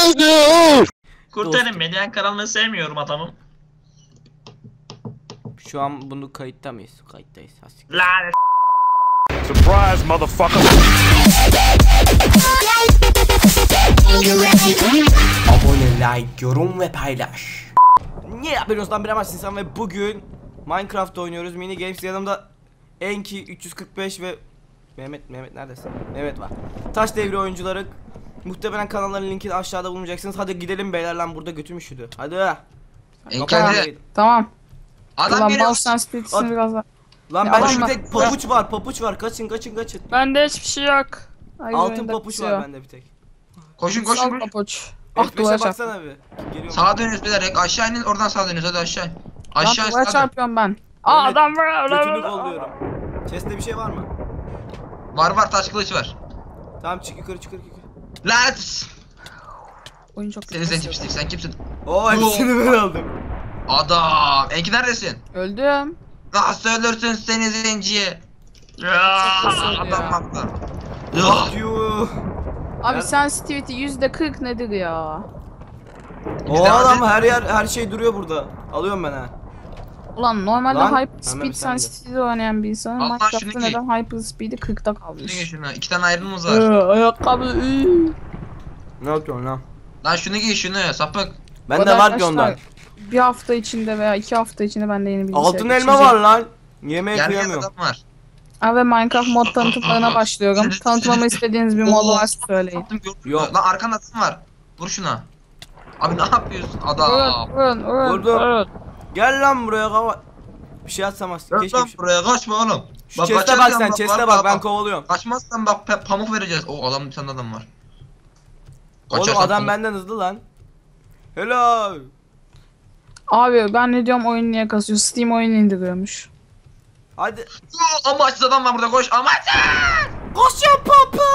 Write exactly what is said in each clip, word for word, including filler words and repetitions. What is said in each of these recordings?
Kurtarın beni, ben karanlığı sevmiyorum adamım. Şu an bunu kayıtta mıyız? Kayıttayız. Lanet. Surprise, motherfucker. Abone, like, yorum ve paylaş. Ne yapıyorsunuz lan, bilemezsin sen ve bugün Minecraft oynuyoruz. Mini Games, yanımda Enki üç yüz kırk beş ve Mehmet, Mehmet neredesin? Mehmet var. Taş devri oyuncuları. Muhtemelen kanalların linkini aşağıda bulmayacaksınız. Hadi gidelim beyler, lan burada götüm üşüdü. Hadi. Enki hadi. Tamam. Adam Ulan geliyor. bal sensitivitesini biraz daha. Lan Ya ben adam şu var. tek papuç var, papuç var. Kaçın, kaçın, kaçın. Bende hiçbir şey yok. Ay, Altın oyunda papuç kusuyor. var bende bir tek. Koşun Sal koşun. papuç. Ah, F beşe duvara çarp. baksana bir. Geliyorum. Sağa dönüyoruz beyler. Aşağı inin, oradan sağa dönüyoruz. Hadi aşağı. Aşağı Lan duvara sağa dön. çarpıyorum ben. Aa, Mehmet, adam var. Götünü kolluyorum. Chest'te bir şey var mı? Var var, taş kılıç var. Tamam, çık yukarı, çık yukarı. Lanet. Oyun çok Seni zenci pislik, sen kimsin? Oo, hepsini ben aldım. Adam. Enki neredesin? Öldüm. Nasıl ölürsün seni zenciye? Ya, Çok kötü adam ya. haklı. Ya. Yuh. Abi Ben- sensitivity yüzde kırk nedir ya? O adam her yer, her şey duruyor burada. Alıyorum ben ha. Ulan normalde Lan, hyper hemen speed bir saniye. sensitivity'de oynayan bir insanın Allah Minecraft'ta şunu giy. neden hyper speed'i kırkta Şunu kalmış? giy şunu. İki tane ayrımımız var. Ee, ayakkabı. ıı. Ne yapıyorsun lan? Lan şunu giy şunu sapık. Bende Arada var ki ondan. arkadaşlar, bir hafta içinde veya iki hafta içinde bende yeni bilgisayar Altın elma geçecek. var lan. Yemeğe Gelmeyen kıyamıyorum. adam var. Abi Minecraft mod tanıtımlarına başlıyorum. Tanıtmamı istediğiniz bir mod varsa söyleyin. Attım, gördün mü? Yok. Lan arkanda adam var. Vur şuna. Abi ne yapıyorsun adam? Vurun, vurun, vurun, Vurdum. vurun. Gel lan buraya kava. Bir şey atsam aslında. Gel Keşke lan bir şey. buraya, kaçma oğlum. Şu chest'e bak kaçarsan sen, chest'e var, bak, ben kovalıyorum. Kaçmazsan bak pe- pamuk vereceğiz. O adam, bir tane adam var. Oğlum Kaçarsan adam pamuk- benden hızlı lan. Hello. Abi ben ne diyorum, oyun niye kasıyor? Steam oyunu indiriyormuş. Hadi. Yoo, amaçsız adam var burada, koş amaçsız. Koş ya papa.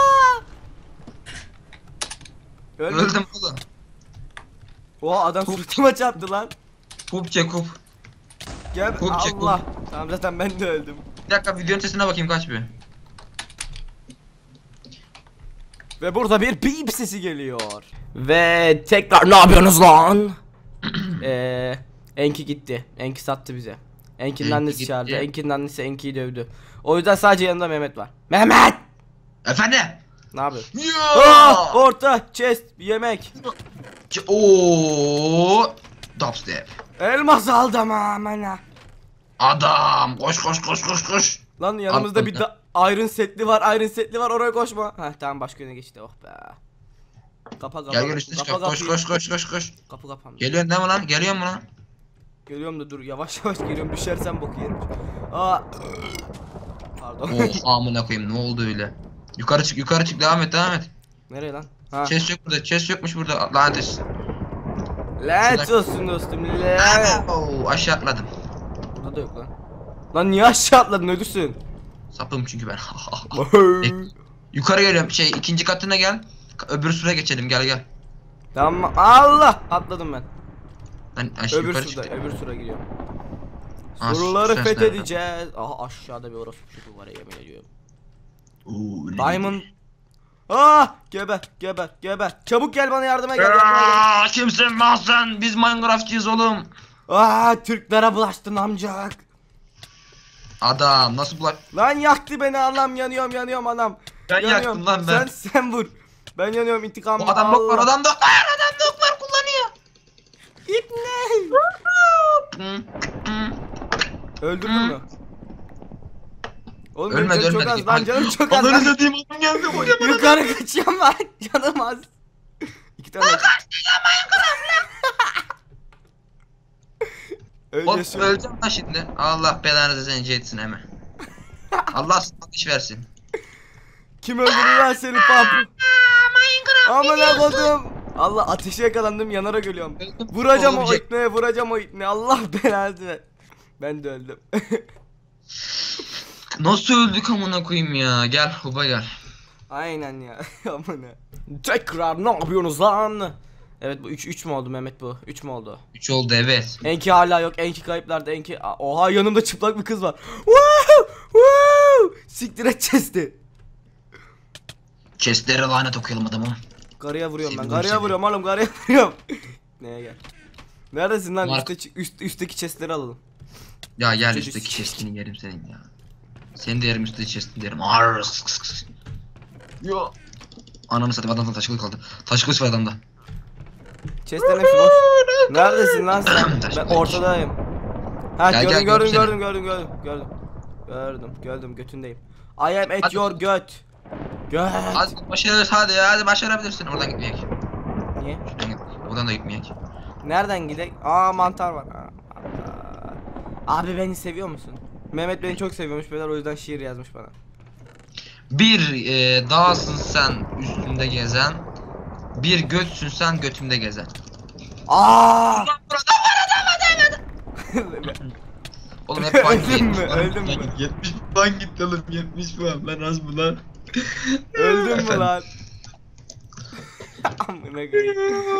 Öldüm. Öldüm oğlum. Oha, adam suratıma çarptı lan. Kup çek kup. Gel. Kup çek, Allah. Tamam, zaten ben de öldüm. Bir dakika, videonun sesine bakayım kaç bir. Ve burada bir beep sesi geliyor. Ve tekrar ne yapıyorsunuz lan? Eee Enki gitti. Enki sattı bize. Enki'nin Enki annesi gitti. çağırdı. Enki'nin annesi Enki'yi dövdü. O yüzden sadece yanında Mehmet var. Mehmet! Efendim? Ne yapıyorsun? Yoo. Ah, orta chest yemek. Ç- Oo. Dubstep. Elmas aldım amına. Adam koş koş koş koş koş. Lan yanımızda bir da iron setli var. Iron setli var, oraya koşma. Heh, tamam, başka yöne geçti. Oh be. Kapa kapa. Gel gel üstüne çıkar. Koş koş koş koş koş. Kapı kapandı. Geliyorsun değil mi lan? Geliyor mu lan? Geliyorum da dur, yavaş yavaş geliyorum, düşersem boku yerim. Aa. Pardon. Oh amına koyayım, ne oldu öyle? Yukarı çık, yukarı çık, devam et, devam et. Nereye lan? Ha. Chest yok burada, chest yokmuş burada. Lanet olsun. Lanet olsun dostum. Lanet. Oo, aşağı atladım. Burada da yok lan. Lan niye aşağı atladın, ölürsün. Sapım çünkü ben. Yukarı geliyorum, şey ikinci katına gel. Öbür sıraya geçelim, gel gel. Tamam, Allah, atladım ben. Ben aşağı Öbür yukarı sırada, çıktım. öbür sıra gidiyorum. Ha, Soruları ses fethedeceğiz. Aha, aşağıda bir orospu çocuğu var ya, yemin ediyorum. Oo, Diamond. Ah, geber, geber, geber. Çabuk gel bana yardıma gel. Yardıma gel. Aa, kimsin lan sen? Biz Minecraft'çıyız oğlum. Ah, Türklere bulaştın amcak. Adam nasıl bulaş? Lan yaktı beni anam, yanıyorum yanıyorum anam. Ben Yanıyorum. yaktım lan ben. Sen sen vur. Ben yanıyorum, intikam. O adam dok var, adam dok var, adam dok var kullanıyor. İbne. Öldürdün mü? Oğlum benim Ölmedi, canım çok ölmedi. az lan, canım çok az. Allah'ını lan. satayım, adam geldi buraya bana. Yukarı kaçıyorum lan, canım az. İki tane. Hop, Öyle öleceğim lan şimdi. Allah belanızı seni etsin hemen. Allah sana iş versin. Kim öldürür lan seni pampu? Amına kodum. Allah, ateşe yakalandım, yanarak ölüyorum. Vuracağım o Olacak. itneye, vuracağım o itneye. Allah belanı ver. Ben de öldüm. Nasıl öldük amına koyayım ya? Gel Huba gel. Aynen ya. Amına. Tekrar ne yapıyorsunuz lan? Evet, bu üç üç mü oldu Mehmet bu? üç mü oldu? üç oldu evet. Enki hala yok. Enki kayıplarda. Enki. Oha, yanımda çıplak bir kız var. Wow! Wow! Siktir et chest'i. Chestlere lanet okuyalım adamım. Karıya vuruyorum ben. Sevdim Karıya seni. vuruyorum oğlum, karıya vuruyorum. Neye gel? Neredesin lan? Mark- Üstte, üst, üstteki chestleri alalım. Ya gel Çocuk- üstteki chestini yerim senin ya. Seni de yerim, üstteki chestini de yerim. Arr, sık, sık, sık. Yo. Ananı satayım, adamda taş kılıç kaldı. Taş kılıç var adamda. Chestlerin hepsi boş. Neredesin lan sen? Taş Ben kılıç. ortadayım. Ha Gel, gördüm gel, gördüm gördüm gördüm gördüm gördüm gördüm. Gördüm gördüm götündeyim. I am at Hadi. your göt. Göt. Hadi başarırız, hadi hadi başarabilirsin. Oradan gitmeyek. Niye? Şuradan git. Oradan da gitmeyek. Nereden gidelim? Aa mantar var. Aa, mantar. Abi beni seviyor musun? Mehmet beni çok seviyormuş beyler, o yüzden şiir yazmış bana. Bir e, dağsın sen üstünde gezen. Bir götsün sen götümde gezen. Aa! Oğlum hep ban Öldün mü? Öldün mü? yetmiş ban gitti oğlum, yetmiş ban. Ben az mı lan? Öldün mü Efendim? lan? Amına koyayım.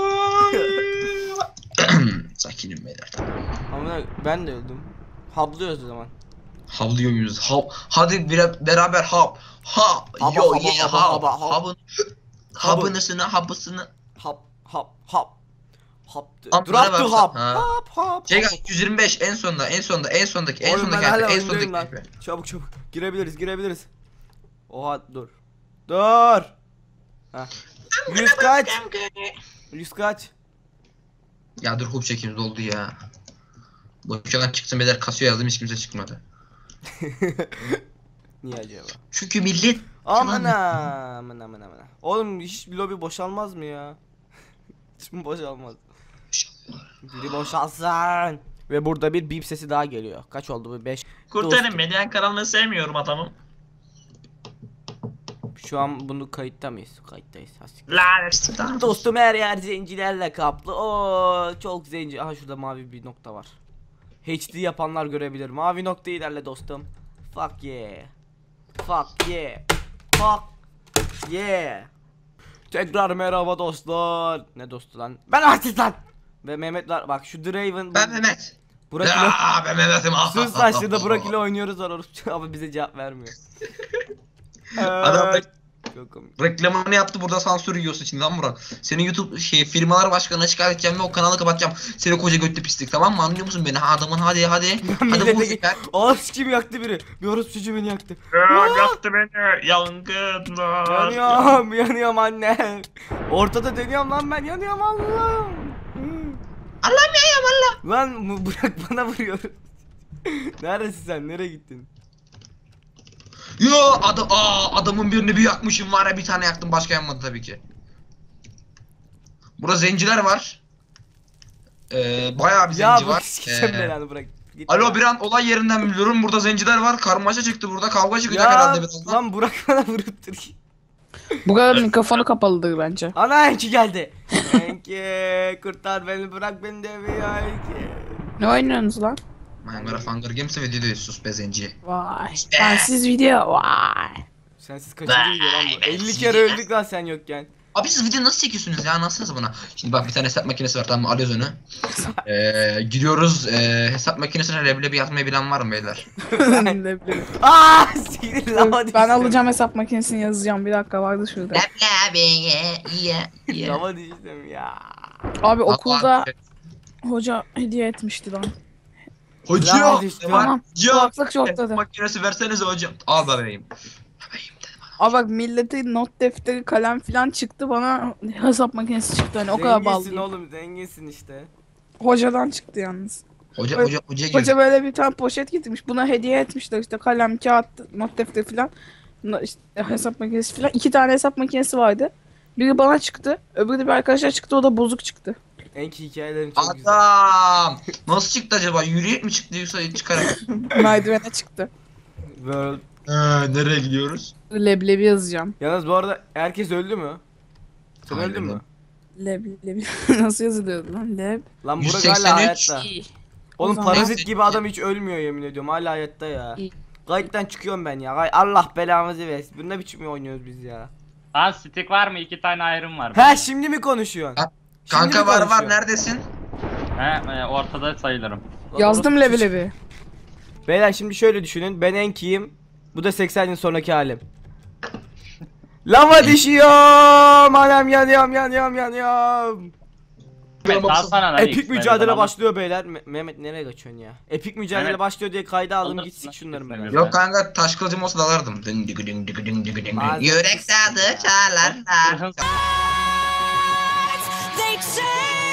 Sakinim beyler, tamam. Amına ben de öldüm. Hablıyoruz o zaman. Havlıyor muyuz? Hav. Hadi bir, beraber hav. Ha. Haba, Yo haba, yeah haba, hav. haba, hav. Havın. Habınısını habısını. Hap hap hap. Hap. Am- Drop bana to baksa- hap. ha. Hap hap. Şey gel yüz yirmi beş en sonda, en sonda, en sondaki, en Oğlum sondaki, ben hala en oyundayım sondaki. lan. harfi. Çabuk çabuk. Girebiliriz girebiliriz. Oha dur. Dur. Ha. Yüz kaç? Yüz kaç? Ya dur, hoop çekimiz doldu ya. Bu köşeden çıksın beyler, kasıyor yazdım, hiç kimse çıkmadı. Niye acaba? Çünkü millet Aman aman aman aman. Oğlum hiç bir lobi boşalmaz mı ya? Hiç mi boşalmaz? Biri boşalsın. Ve burada bir bip sesi daha geliyor. Kaç oldu bu? beş. Kurtarın beni, ben karanlığı sevmiyorum adamım. Şu an bunu kayıtta mıyız? Kayıttayız. Hasik. Lanet olsun. Dostum her yer zencilerle kaplı. Oo çok zenci. Aha şurada mavi bir nokta var. H D yapanlar görebilir. Mavi nokta ilerle dostum. Fuck yeah. Fuck yeah. Fuck yeah. Tekrar merhaba dostlar. Ne dostu lan? Ben artist lan. Ve Mehmet var. Bak şu Draven. ben Mehmet. Burak ile. Ya ben Mehmet'im. Sus lan, şurada Burak ile oynuyoruz var orası. Ama bize cevap vermiyor. Adam Evet. Çok komik. reklamını yaptı, burada sansür yiyorsun şimdi lan Burak. Senin YouTube şey firmalar başkanına şikayet edeceğim ve o kanalı kapatacağım. Seni koca götlü pislik, tamam mı, anlıyor musun beni? Ha adamın, hadi hadi. Hadi Millete vur git. ya. Ağız kim yaktı biri? Bir orospucu beni yaktı. Ya, yaktı beni. Yangınlar. Yanıyorum, yanıyorum anne. Ortada dönüyorum lan ben, yanıyorum Allah'ım. Allah'ım ya Allah. Lan bu- bırak bana vuruyor. Neredesin sen? Nereye gittin? Yo adam, aa adamın birini bir yakmışım var ya, bir tane yaktım, başka yanmadı tabii ki. Burada zenciler var. Ee, bayağı bir Ya zenci bu var. sikeceğim Ee, belanı, bırak. Git Alo ya. bir an olay yerinden biliyorum, burada zenciler var, karmaşa çıktı, burada kavga çıkacak Ya herhalde birazdan. lan bırak bana vurup dur. Bu kadar mikrofonu kapalıdır bence. Ana Enki geldi. Enki kurtar beni, bırak beni de bir ya Enki. Ne oynuyorsunuz lan? Mangara Fangara Games ve videoyu sus be zenci. Vay. Bensiz video. Vay. Sensiz kaçıncı video lan bu? Vay, elli ben kere sizi- öldük lan sen yokken. Abi siz video nasıl çekiyorsunuz ya, nasıl buna? Şimdi bak bir tane hesap makinesi var, tamam mı, alıyoruz onu. Ee, giriyoruz, ee, hesap makinesine leblebi yazmayı bilen var mı beyler? Ne bileyim. Aaa siktir lan hadi. Ben alacağım hesap makinesini, yazacağım. Bir dakika vardı şurada. Leblebi ye ye ye. Tamam diyeceğim ya. Abi okulda Bak, hoca hediye etmişti lan. hocam. Lan işte. Tamam. Hocam. Kulaklık çok Hesap dedi. makinesi versenize hocam. Al da vereyim. Vereyim dedim. Abi bak milletin not defteri, kalem filan çıktı, bana hesap makinesi çıktı, hani o kadar Zenginsin bağlıyım. oğlum, zenginsin işte. Hocadan çıktı yalnız. Hoca Hoca- hoca hocaya girdi. Hoca böyle bir tane poşet getirmiş. Buna hediye etmişler işte, kalem, kağıt, not defteri filan. Buna işte hesap makinesi filan. İki tane hesap makinesi vardı. Biri bana çıktı, öbürü de bir arkadaşa çıktı, o da bozuk çıktı. Enki hikayelerin çok güzel. Adam. Nasıl çıktı acaba? Yürüyerek mi çıktı yoksa çıkarak? Merdivene çıktı. World. Ee, nereye gidiyoruz? Leblebi yazacağım. Yalnız bu arada herkes öldü mü? Sen Hayır öldün mü? lan. Leblebi nasıl yazılıyordu lan? Leb. Lan yüz Burak seksen hala üç. hayatta. İyi. Oğlum O zaman- parazit gibi adam hiç ölmüyor, yemin ediyorum, hala hayatta ya. İyi. Kayıttan çıkıyorum ben ya. Kay- Allah belamızı versin. Bu ne biçim oynuyoruz biz ya? Lan stick var mı? İki tane ayrım var. He şimdi mi konuşuyorsun? Ha, Şimdi Kanka mi var var, konuşuyorsun? neredesin? He, e, ortada sayılırım. Lan Yazdım orası- leblebi. Beyler şimdi şöyle düşünün. Ben Enki'yim. Bu da seksen yıl sonraki halim. Lava düşüyor. Anam yanıyorum yanıyorum yanıyorum. Mehmet dalsana lan. Epik X-Men'e mücadele falan. başlıyor beyler. Me- Mehmet nereye kaçıyorsun ya? Epik mücadele Mehmet. başlıyor diye kayda aldım Alırsın git lan, sik şunları X-Men'e. merak. Yok kanka taş kılıcım olsa dalardım. Ding ding ding ding ding ding ding. Bazen- Yürek sadı çalarlar. Zırhın They say